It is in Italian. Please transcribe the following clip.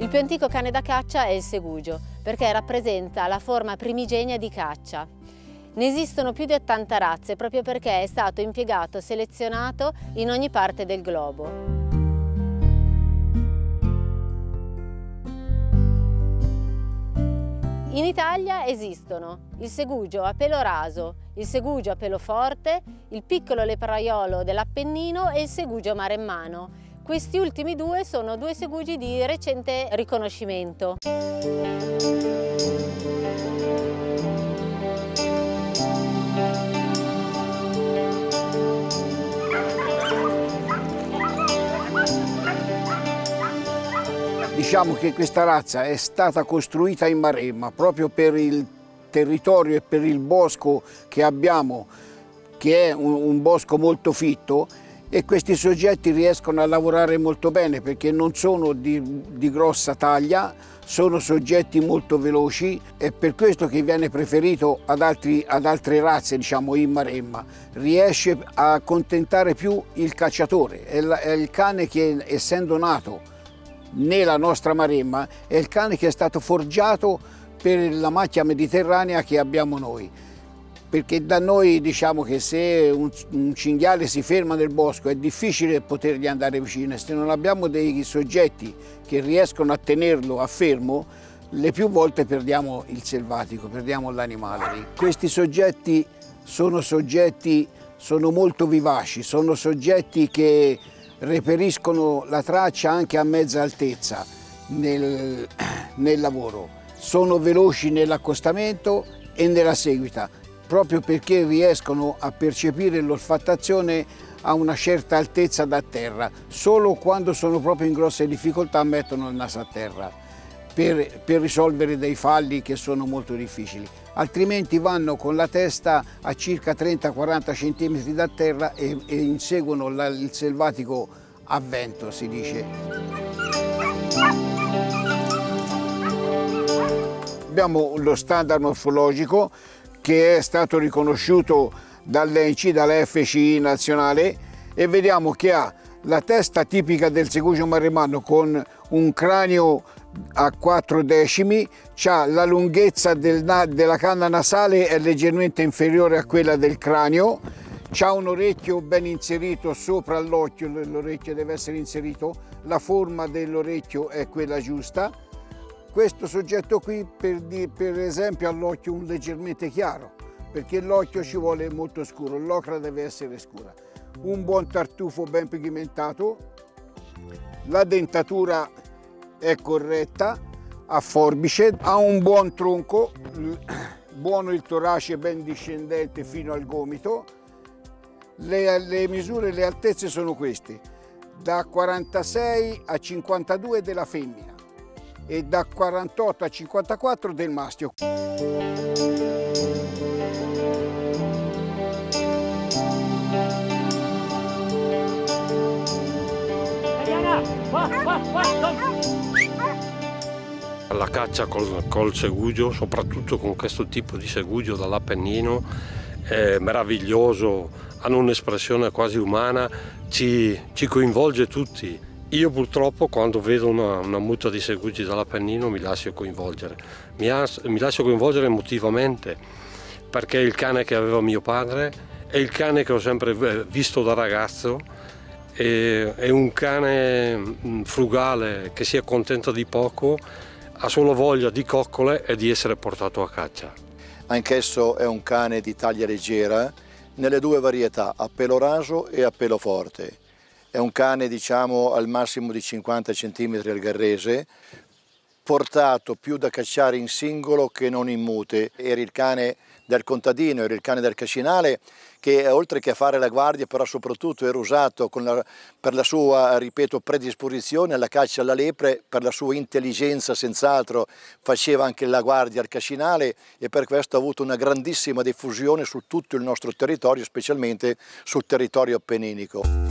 Il più antico cane da caccia è il segugio, perché rappresenta la forma primigenia di caccia. Ne esistono più di 80 razze proprio perché è stato impiegato e selezionato in ogni parte del globo. In Italia esistono il segugio a pelo raso, il segugio a pelo forte, il piccolo lepraiolo dell'Appennino e il segugio maremmano. Questi ultimi due sono due segugi di recente riconoscimento. Diciamo che questa razza è stata costruita in Maremma proprio per il territorio e per il bosco che abbiamo, che è un bosco molto fitto, e questi soggetti riescono a lavorare molto bene perché non sono di grossa taglia, sono soggetti molto veloci, è per questo che viene preferito ad altre razze, diciamo, in Maremma. Riesce a accontentare più il cacciatore, è il cane che, essendo nato nella nostra Maremma, è il cane che è stato forgiato per la macchia mediterranea che abbiamo noi, perché da noi diciamo che se un cinghiale si ferma nel bosco è difficile potergli andare vicino, e se non abbiamo dei soggetti che riescono a tenerlo a fermo, le più volte perdiamo il selvatico, perdiamo l'animale. Questi soggetti sono molto vivaci, sono soggetti che reperiscono la traccia anche a mezza altezza nel lavoro. Sono veloci nell'accostamento e nella seguita, proprio perché riescono a percepire l'olfattazione a una certa altezza da terra. Solo quando sono proprio in grosse difficoltà mettono il naso a terra per risolvere dei falli che sono molto difficili. Altrimenti vanno con la testa a circa 30-40 cm da terra e inseguono il selvatico a vento, si dice. Abbiamo lo standard morfologico che è stato riconosciuto dall'ENCI, dalla FCI nazionale, e vediamo che ha la testa tipica del segugio maremmano con un cranio a 4 decimi, ha la lunghezza della canna nasale è leggermente inferiore a quella del cranio, ha un orecchio ben inserito sopra l'occhio, l'orecchio deve essere inserito, la forma dell'orecchio è quella giusta. Questo soggetto qui per esempio ha l'occhio leggermente chiaro, perché l'occhio ci vuole molto scuro, l'ocra deve essere scura. Un buon tartufo ben pigmentato, la dentatura è corretta, a forbice, ha un buon tronco, buono il torace ben discendente fino al gomito. Le misure, le altezze sono queste: da 46 a 52 della femmina e da 48 a 54 del maschio. La caccia col segugio, soprattutto con questo tipo di segugio dall'Appennino, è meraviglioso, hanno un'espressione quasi umana, ci coinvolge tutti. Io purtroppo quando vedo una muta di segugi dall'Appennino mi lascio coinvolgere, mi lascio coinvolgere emotivamente, perché è il cane che aveva mio padre, è il cane che ho sempre visto da ragazzo, è un cane frugale che si accontenta di poco, ha solo voglia di coccole e di essere portato a caccia. Anch'esso è un cane di taglia leggera, nelle due varietà, a pelo raso e a pelo forte. È un cane, diciamo, al massimo di 50 cm al garrese, portato più da cacciare in singolo che non in mute. Era il cane del contadino, era il cane del cascinale, che oltre che a fare la guardia, però soprattutto era usato per la sua, ripeto, predisposizione alla caccia alla lepre, per la sua intelligenza senz'altro faceva anche la guardia al cascinale, e per questo ha avuto una grandissima diffusione su tutto il nostro territorio, specialmente sul territorio appenninico.